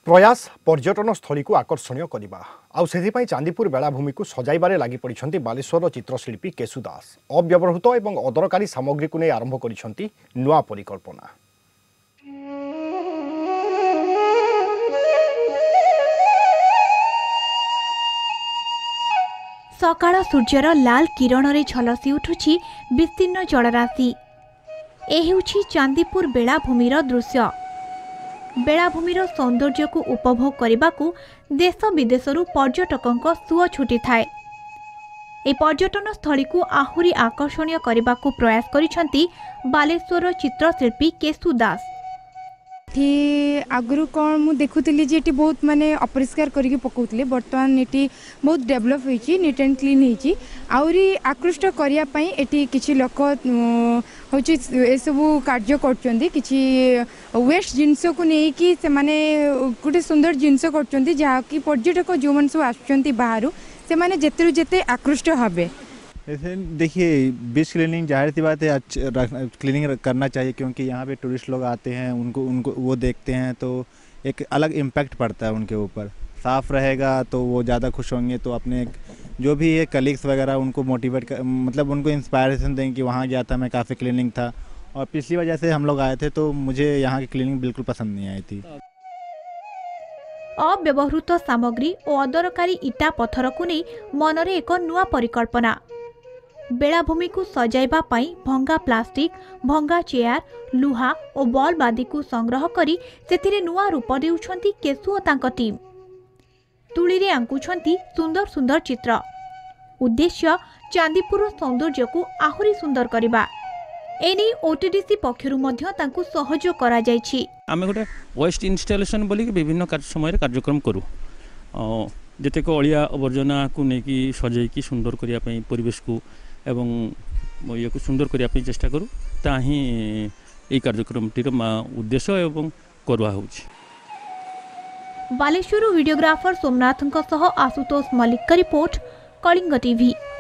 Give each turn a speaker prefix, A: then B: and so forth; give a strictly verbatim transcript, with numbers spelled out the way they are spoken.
A: प्रयास पर्यटन स्थली को आकर्षणीय करने आउ से चांदीपुर बेलाभूमि को सजाइबारे लगी पड़ी बालेश्वर चित्रशिल्पी केशु दास अव्यवहृत और अदरकारी सामग्री को नहीं आरंभ कर नुआ परिकल्पना।
B: सकाळ सूर्यर लाल किरण रे झलसी उठुछि विस्तीर्ण जलराशि। ए हेउछि चांदीपुर बेलाभूमिर दृश्य। बेलाभूमिर सौंदर्य को उपभोग करने को देश विदेशरू पर्यटकों सुओ छुटी थाए। ए पर्यटन स्थली को आहुरी आकर्षणीय करने को प्रयास करिसेंती बालेश्वर चित्रशिल्पी केशु दास।
C: आगु कौन मुझे देखुली जी बहुत माने अपरिष्कार करके पकाउले बर्तमान ये बहुत डेभलप होती नीट एंड क्लीन होती आहरी आकृष्ट करने ये किसी लोक हूँ सबू कार्य कर वेस्ट जिनस को लेकिन से माने गोटे सुंदर जिनस कर जहाँकि पर्यटक जो मैंने सब आसुँच बाहर से माने जेते जेते आकृष्ट हे।
D: ऐसे देखिए बीच क्लीनिंग जाहिर सी बात है क्लीनिंग करना चाहिए क्योंकि यहाँ पे टूरिस्ट लोग आते हैं उनको उनको वो देखते हैं तो एक अलग इम्पैक्ट पड़ता है उनके ऊपर। साफ़ रहेगा तो वो ज़्यादा खुश होंगे तो अपने जो भी ये कलीग्स वगैरह उनको मोटिवेट कर मतलब उनको इंस्पायरेशन देंगे कि वहाँ गया था मैं काफ़ी क्लीनिंग था और पिछली वजह से हम लोग आए थे तो मुझे यहाँ की क्लीनिंग बिल्कुल पसंद नहीं आई थी।
B: अव्यवहृत सामग्री और अदरकारी इटा पत्थर को नहीं मनरे एक नुआ परिकल्पना। बेलाभूमि को सजाइबा पाई भंगा प्लास्टिक भंगा चेयर लुहा और बल्ब आदि को संग्रह करी सेथिरे नुआ रूप देउछंती केशु और तांको टीम। तुळीरे आंकुछंती सुंदर सुंदर चित्र। उद्देश्य चांदीपुर सौंदर्य को आहुरी सुंदर करिबा। एनी ओटीडीसी पक्षरु मध्य तांको सहयोग करा जायछि।
E: आमे गोटे वेस्ट इंस्टॉलेशन बोली विभिन्न समय कार्यक्रम करू जेतेक अलिया आवर्जना को लेकिन सजाई सुंदर करने परिवेश को एवं ये को सुंदर करने चेष्टा करूँ ता ही ये कार्यक्रमटीर उद्देश्य एवं करवा होछि।
B: बालेश्वर वीडियोग्राफर सोमनाथ आशुतोष मल्लिक का रिपोर्ट कलिंग टीवी।